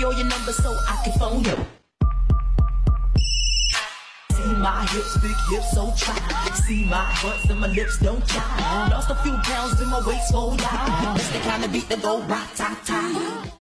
me all your numbers so I can phone you. See my hips, big hips, so try. See my butts and my lips don't lie. Lost a few pounds in my waist, oh yeah. That's the kind of beat that go rock, ta, ta.